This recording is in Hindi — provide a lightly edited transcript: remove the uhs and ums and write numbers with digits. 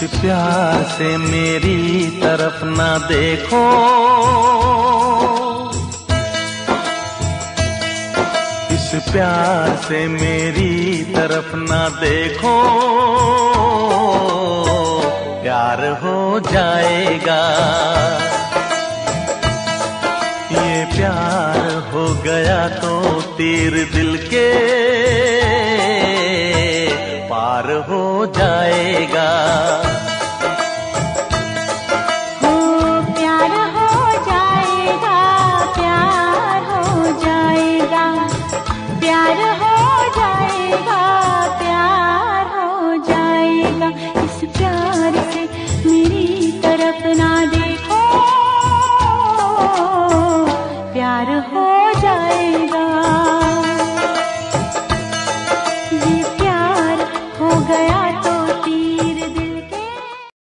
प्यार से मेरी तरफ ना देखो, इस प्यार से मेरी तरफ ना देखो, प्यार हो जाएगा। ये प्यार हो गया तो तीर दिल